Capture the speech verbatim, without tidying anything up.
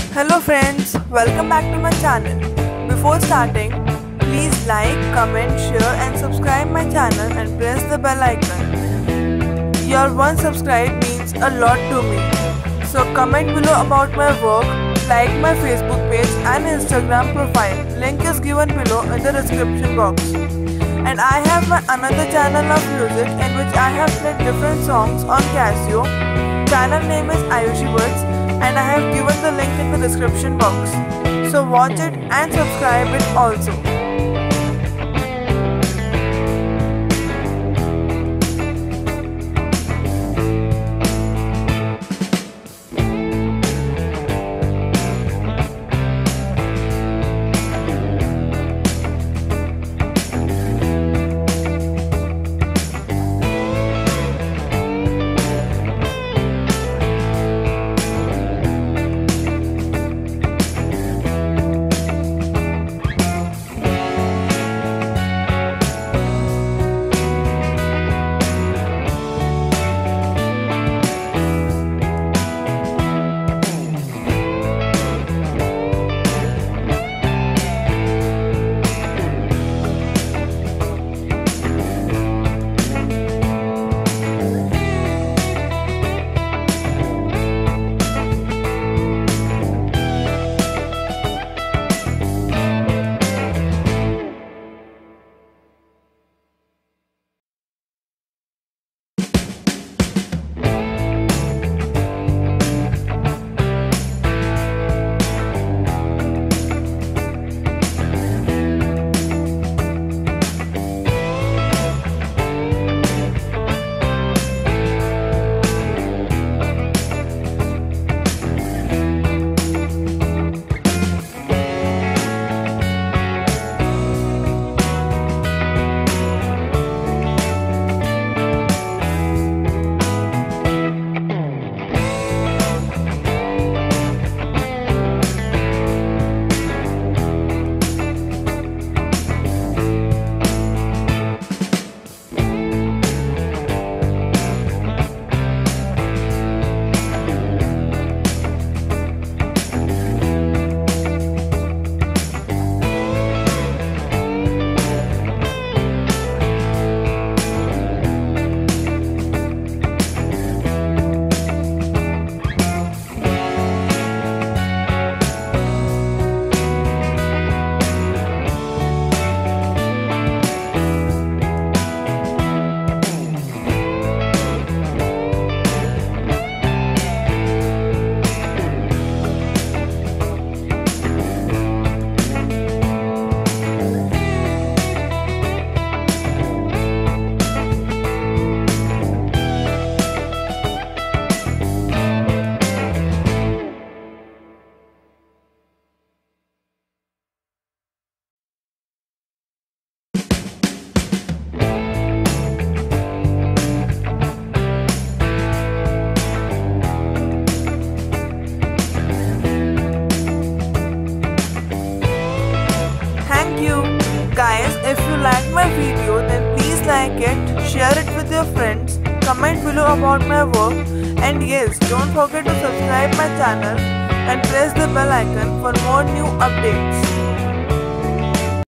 Hello friends, welcome back to my channel. Before starting, please like, comment, share and subscribe my channel and press the bell icon. Your one subscribe means a lot to me. So comment below about my work, like my Facebook page and Instagram profile. Link is given below in the description box. And I have my another channel of music in which I have played different songs on Casio. Channel name is Ayushi Words and I have given the link in the description box. So watch it and subscribe it also. Guys, if you like my video then please like it, share it with your friends, comment below about my work and yes, don't forget to subscribe my channel and press the bell icon for more new updates.